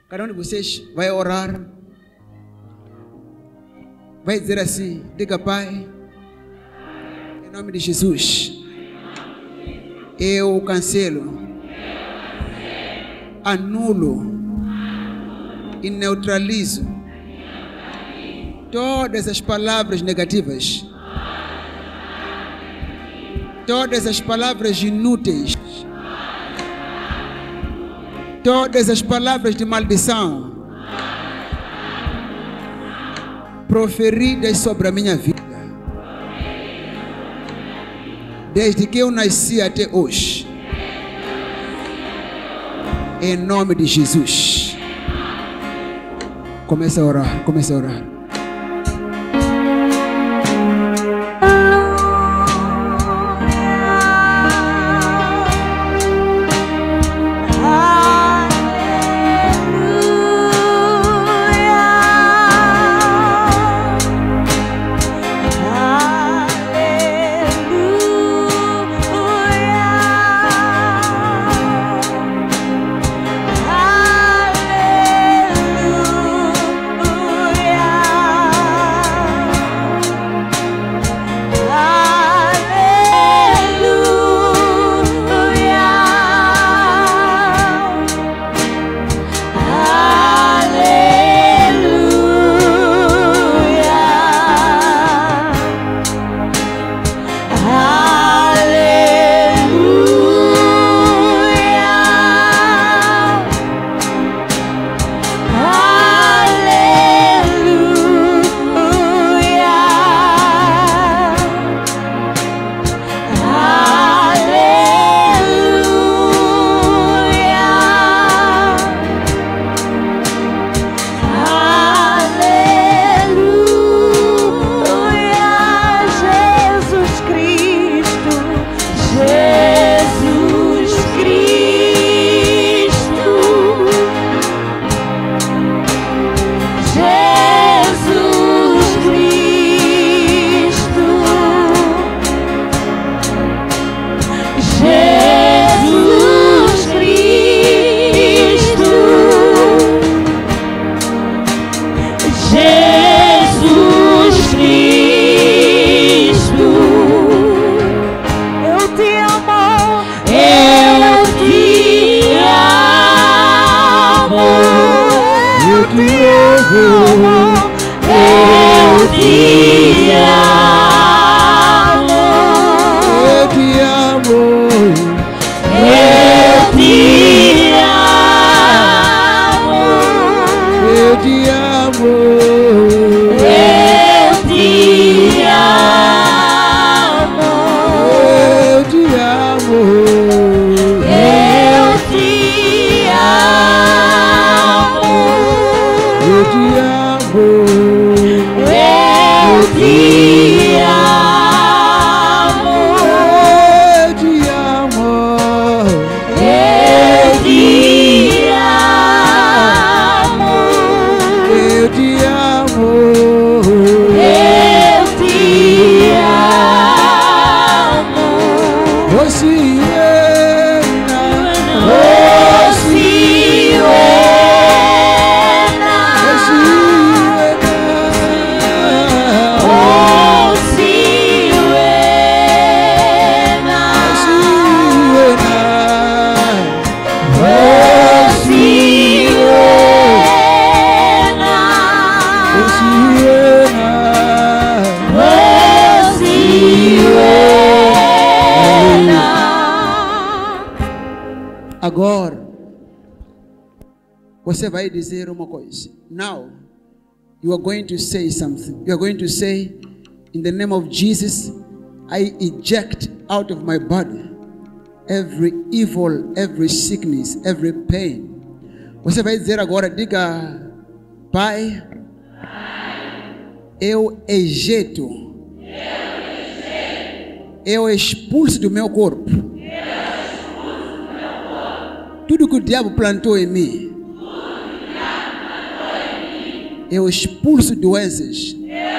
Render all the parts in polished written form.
Cada um de vocês vai orar. Vai dizer assim, diga: Pai, em nome de Jesus, eu cancelo, anulo e neutralizo todas as palavras negativas, todas as palavras inúteis, todas as palavras de maldição proferidas sobre a minha vida, desde que eu nasci até hoje, em nome de Jesus. Comece a orar, comece a orar. Agora, você vai dizer uma coisa. Now, you are going to say something. You are going to say, in the name of Jesus, I eject out of my body every evil, every sickness, every pain. Você vai dizer agora, diga: Pai, eu ejeto, eu expulso do meu corpo tudo que o diabo plantou em mim. Eu expulso doenças,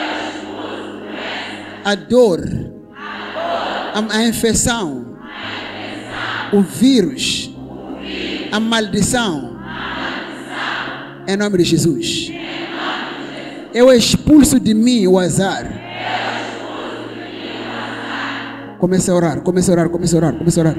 a dor, a infecção, o vírus, a maldição. Em nome de Jesus. Eu expulso de mim o azar. Comece a orar, comece a orar, comece a orar, comece a orar.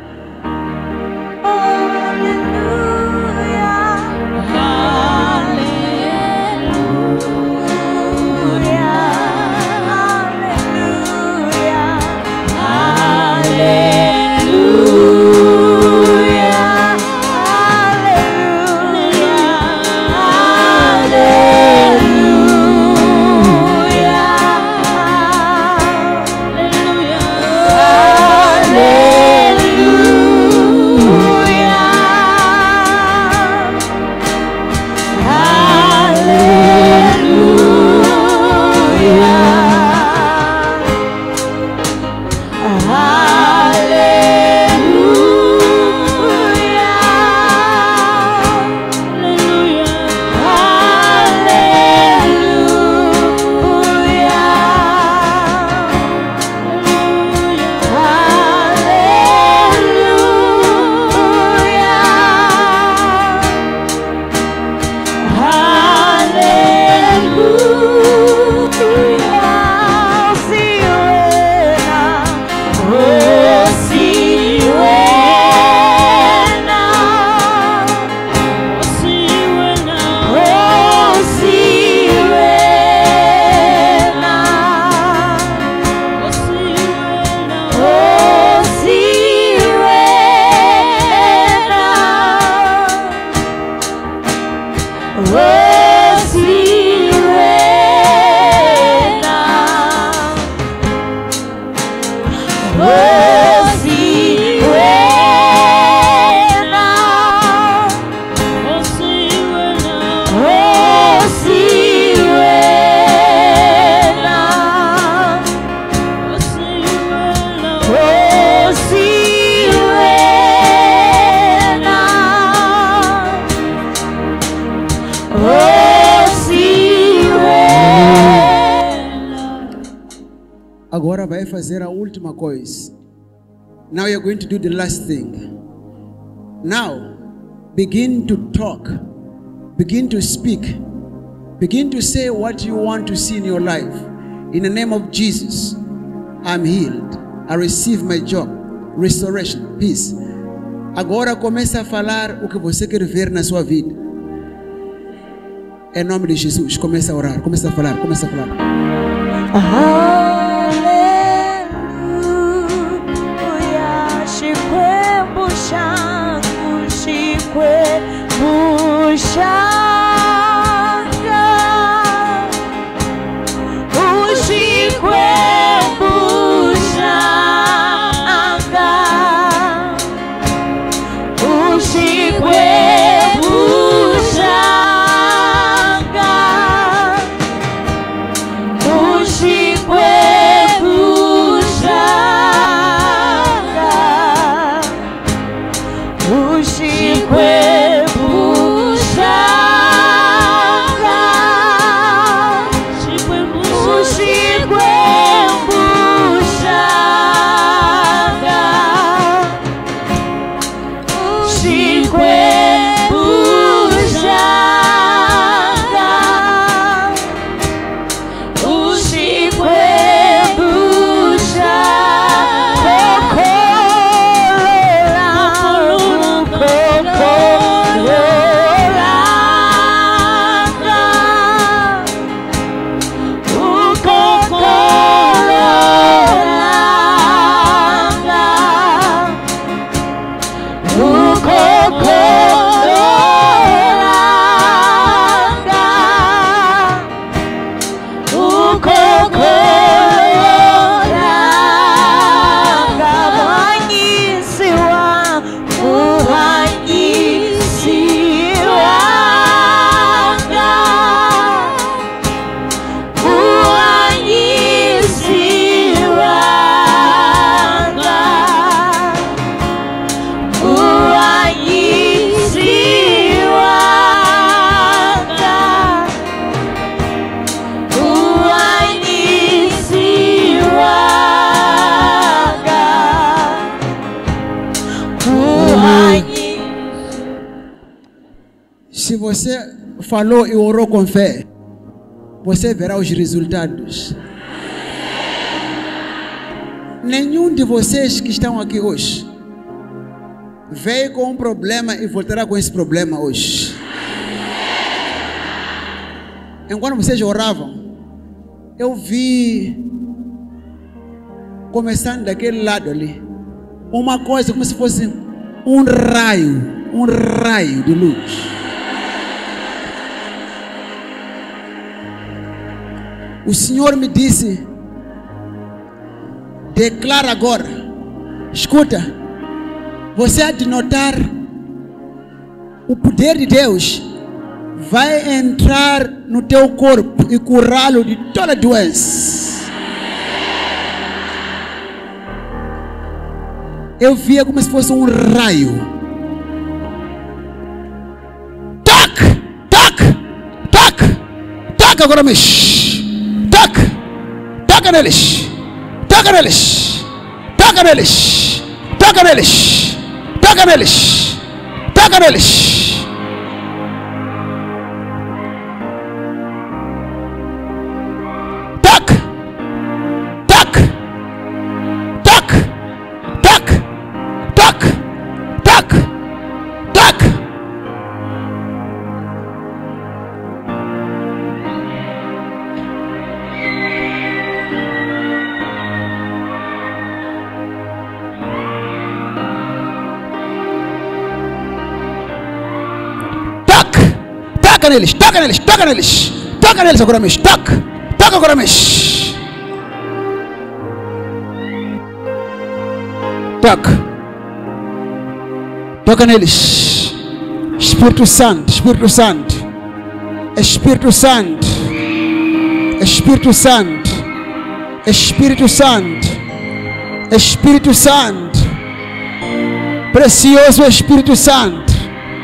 Agora vai fazer a última coisa. Now you're going to do the last thing. Now, begin to talk. Begin to speak. Begin to say what you want to see in your life. In the name of Jesus, I'm healed. I receive my job. Restoration, peace. Agora começa a falar o que você quer ver na sua vida. Em nome de Jesus, começa a orar, começa a falar, começa a falar. Aleluia, Chique Buxanga, Chique Buxanga, o Chique Buxanga, o Chique falou e orou com fé, você verá os resultados. Nenhum de vocês que estão aqui hoje veio com um problema e voltará com esse problema hoje. Enquanto vocês oravam, eu vi, começando daquele lado ali, uma coisa como se fosse um raio de luz. O Senhor me disse, declara agora, escuta, você há de notar o poder de Deus vai entrar no teu corpo e curá-lo de toda doença. Eu via como se fosse um raio. Tac, tac, tac, tac agora mexe. Tac, taca neles, taca neles, taca neles, taca neles, taca neles, taca neles. Toca neles, toca neles, toca neles, toca neles agora mesmo, toca, toca agora mesmo, toca, toca neles, Espírito Santo, Espírito Santo, Espírito Santo, Espírito Santo, Espírito Santo, Espírito Santo, precioso Espírito Santo.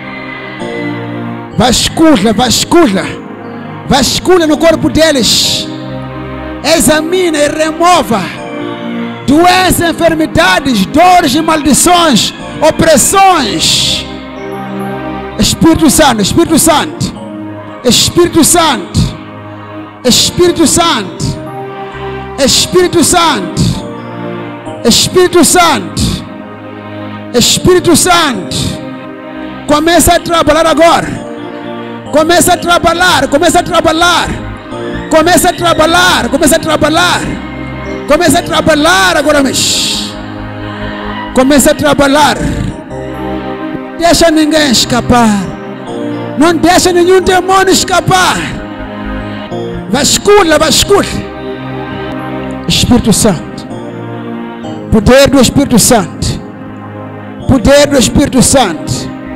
Vasculha, vasculha, vasculha no corpo deles, examina e remova doenças, enfermidades, dores e maldições, opressões. Espírito Santo, Espírito Santo, Espírito Santo, Espírito Santo, Espírito Santo, Espírito Santo, Espírito Santo, começa a trabalhar agora. Começa a trabalhar, começa a trabalhar, começa a trabalhar, começa a trabalhar, começa a trabalhar agora mesmo. Começa a trabalhar. Deixa ninguém escapar. Não deixa nenhum demônio escapar. Vasculha, vasculha. Espírito Santo. Poder do Espírito Santo. Poder do Espírito Santo.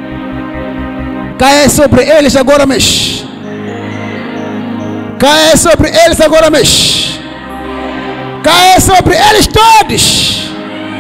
Caia sobre eles agora mesmo. Caia sobre eles agora mesmo. Caia sobre eles todos.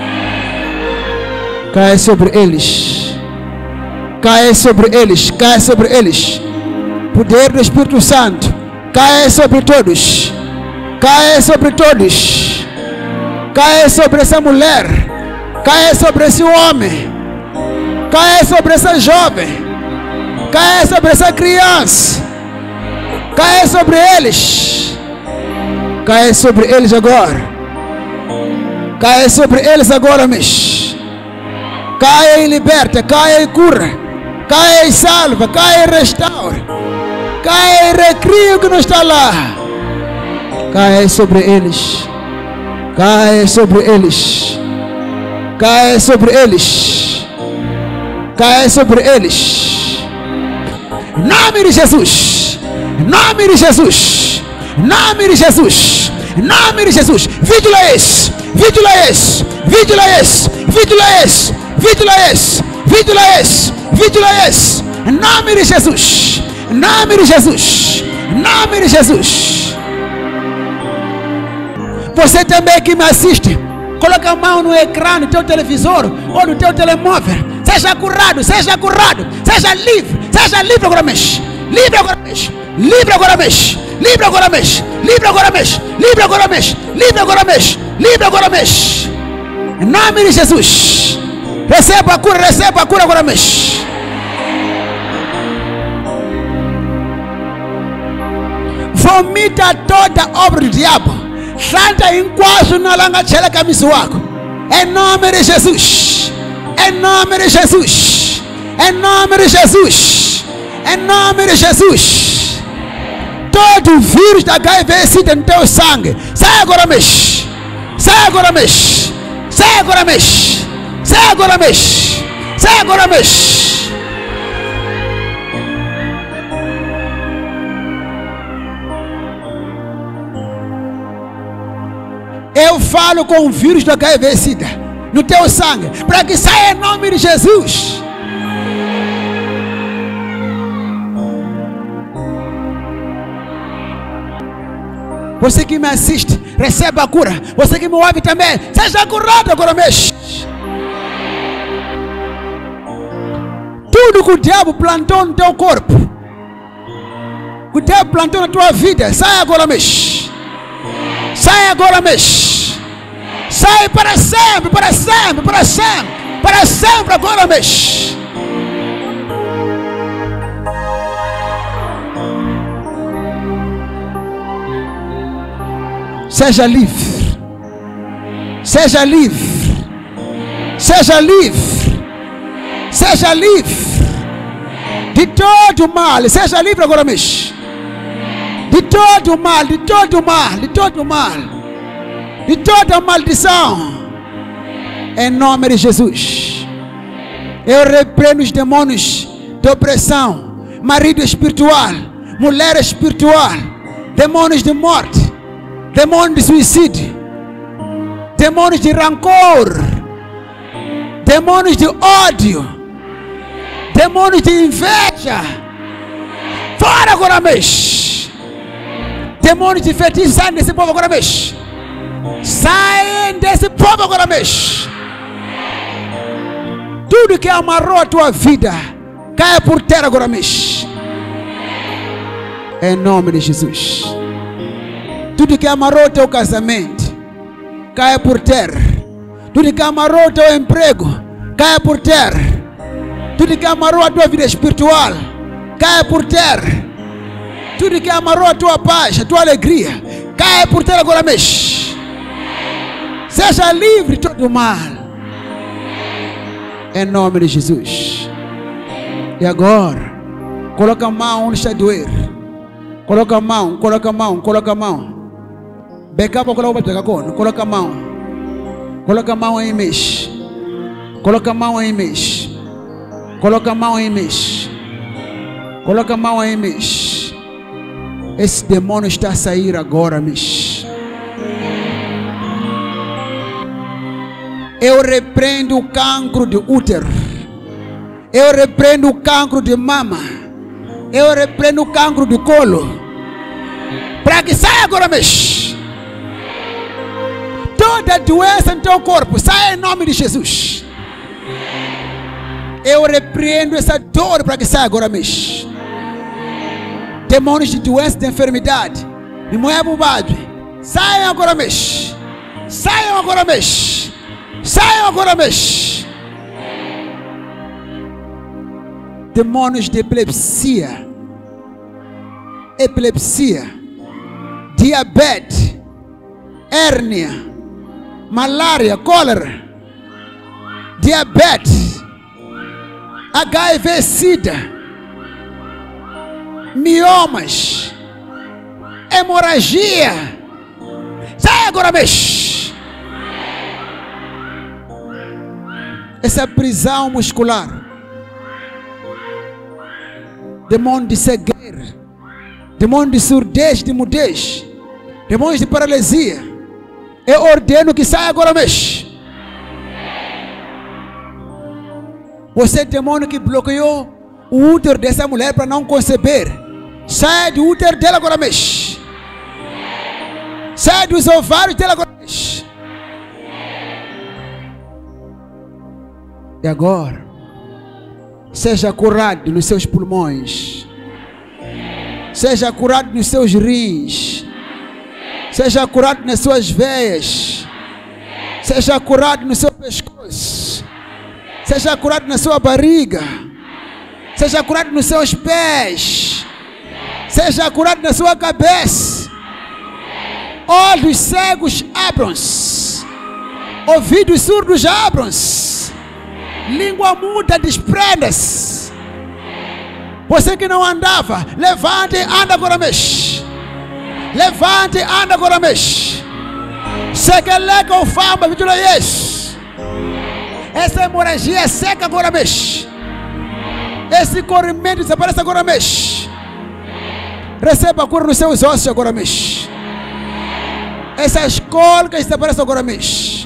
Caia sobre eles. Caia sobre eles. Caia sobre eles. Poder do Espírito Santo. Caia sobre todos. Caia sobre todos. Caia sobre essa mulher. Caia sobre esse homem. Caia sobre essa jovem. Caia sobre essa criança. Caia sobre eles. Caia sobre eles agora. Caia sobre eles agora mesmo. Caia e liberta. Caia e cura. Caia e salva. Caia e restaura. Caia e recria o que não está lá. Caia sobre eles. Caia sobre eles. Caia sobre eles. Caia sobre eles. Nome de Jesus, nome de Jesus, nome de Jesus, nome de Jesus. Vigila esse, vigila esse, vigila esse, vigila esse, vigila esse, vigila esse, vigila esse. Nome de Jesus, nome de Jesus, nome de Jesus. Você também que me assiste, coloca a mão no ecrã do teu televisor ou no teu telemóvel. Seja curado, seja curado, seja livre agora mesmo, livre agora mesmo, livre agora mesmo, livre agora mesmo, livre agora mesmo, livre agora mesmo, livre agora mesmo, livre agora mesmo. Em nome de Jesus, receba a cura agora mesmo. Vomita toda obra do diabo. Santa enquanto na langa chela camisa wako. Em nome de Jesus. Em nome de Jesus. Em nome de Jesus. Em nome de Jesus. Todo vírus da HIV-Sida no teu sangue. Sai agora, mexe. Sai agora, mexe. Sai agora, mexe. Sai agora, mexe. Sai agora, mexe. Eu falo com o vírus do HIV-Sida no teu sangue, para que saia em nome de Jesus. Você que me assiste, receba a cura. Você que me ouve também, seja curado agora mesmo. Tudo que o diabo plantou no teu corpo, que o diabo plantou na tua vida, sai agora mesmo. Sai agora mesmo. Sai para sempre, para sempre, para sempre, para sempre agora mesmo. Seja livre. Seja livre. Seja livre. Seja livre de todo mal. Seja livre agora mesmo. De todo mal, de todo mal, de todo mal, de toda maldição, em nome de Jesus. Eu repreendo os demônios de opressão, marido espiritual, mulher espiritual, demônios de morte, demônios de suicídio, demônios de rancor, demônios de ódio, demônios de inveja, fora agora mesmo. Demônios de feitiço, saem desse povo agora mesmo. Saem desse povo agora mesmo. Tudo que amarrou a tua vida, caia por terra agora mesmo. Em nome de Jesus. Tudo que amarrou o teu casamento, caia por terra. Tudo que amarrou o teu emprego, caia por terra. Tudo que amarrou a tua vida espiritual, caia por terra. Tudo que amarrou a tua paz, a tua alegria, caia por terra agora mesmo. Seja livre de todo mal. Em nome de Jesus. E agora, coloca a mão onde está a doer. Coloca a mão, coloca a mão, coloca a mão. Becapa, coloca a mão. Coloca a mão aí, mexe. Coloca a mão aí, mexe. Coloca a mão aí, mexe. Coloca a mão aí, mexe. Esse demônio está a sair agora, mexe. Eu repreendo o cancro de útero. Eu repreendo o cancro de mama. Eu repreendo o cancro de colo. Para que saia agora, mexe. Toda doença no teu corpo, saia em nome de Jesus. Eu repreendo essa dor para que saia agora, mexe. Demônios de doença, de enfermidade, de mulher bobagem, saiam agora mesmo. Saiam agora mesmo. Saiam agora mesmo. Demônios de epilepsia, diabetes, hérnia, malária, cólera, diabetes, HIV-Sida, miomas, hemorragia, sai agora mesmo. Essa prisão muscular, demônio de cegueira, demônio de surdez, de mudez, demônios de paralisia, eu ordeno que saia agora mesmo. Você, demônio que bloqueou o útero dessa mulher para não conceber, sai do útero dela agora mesmo. Sai dos ovários dela agora mesmo. E agora, seja curado nos seus pulmões, seja curado nos seus rins, seja curado nas suas veias, seja curado no seu pescoço, seja curado na sua barriga, seja curado nos seus pés, Seja curado na sua cabeça. Olhos cegos abram-se. Ouvidos surdos abram-se. Língua muda desprenda-se. Você que não andava, levante e anda agora mexe. Levante e anda agora mexe. Sequeleca o fama, vitula yes. Essa hemorragia seca agora mexe. Esse corrimento desaparece agora mexe. Receba a cura nos seus ossos agora mexe. Essas cólicas desaparecem agora mexe.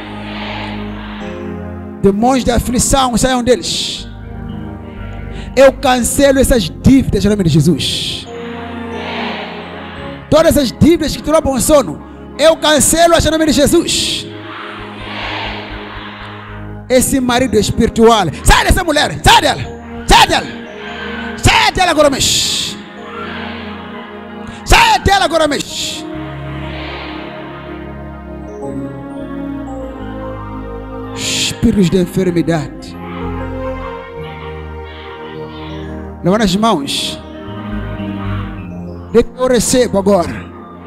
Demônios de aflição saiam deles. Eu cancelo essas dívidas em nome de Jesus. Todas as dívidas que te roubam o sono, eu cancelo em nome de Jesus. Esse marido espiritual, sai dessa mulher, sai dela, sai dela, sai dela agora mexe. Sai dela agora mexe. Espíritos de enfermidade, levanta as mãos. Eu recebo agora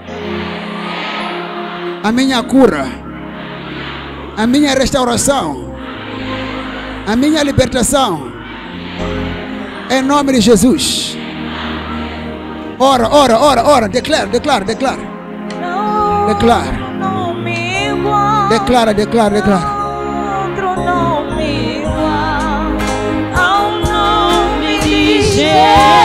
a minha cura, a minha restauração, a minha libertação, em nome de Jesus. Ora, ora, ora, ora, declara, declara, declara, declara, declara, declara, declara. Ao nome de Jesus.